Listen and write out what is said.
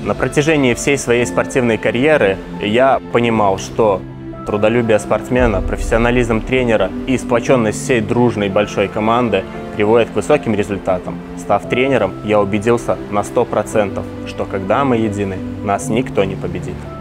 На протяжении всей своей спортивной карьеры я понимал, что трудолюбие спортсмена, профессионализм тренера и сплоченность всей дружной большой команды приводят к высоким результатам. Став тренером, я убедился на 100%, что когда мы едины, нас никто не победит.